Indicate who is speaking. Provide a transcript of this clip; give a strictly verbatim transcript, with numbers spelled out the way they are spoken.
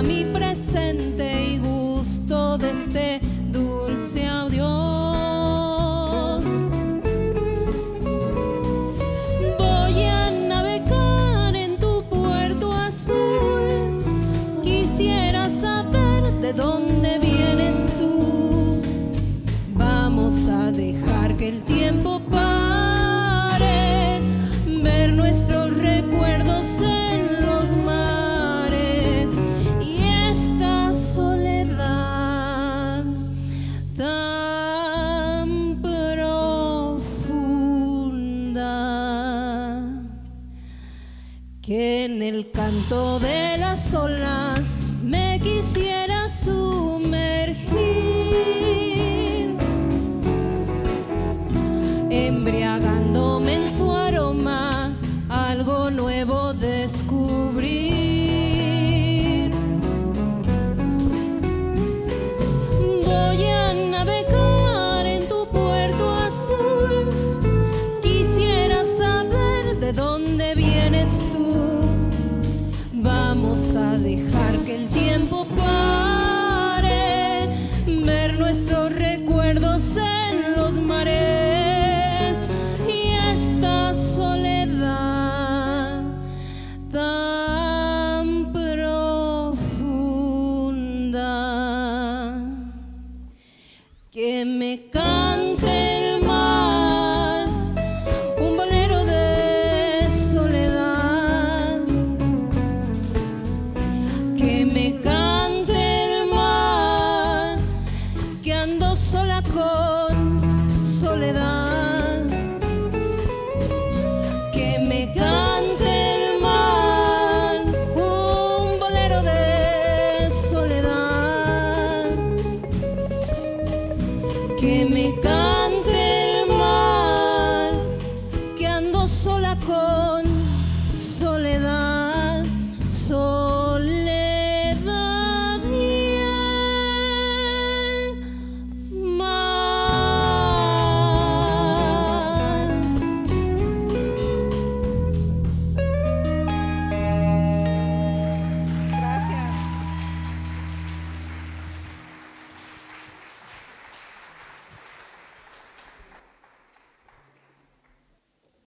Speaker 1: mi presente y gusto de este dulce adiós. Voy a navegar en tu puerto azul, quisiera saber de dónde vienes tú. Vamos a dejar que el tiempo pare, ver nuestros recuerdos en los mares y esta soledad tan profunda que en el canto de las olas me quisiera sumergir, embriagándome en su aroma, algo nuevo descubrir. Voy a navegar en tu puerto azul, quisiera saber de dónde vienes tú. Vamos a dejar que el tiempo pare, ver nuestros recuerdos en los mares y esta soledad tan profunda que me cante el mar un bolero de soledad, que me cante el mar que ando sola con soledad, que me cante el mar un bolero de soledad, que me cante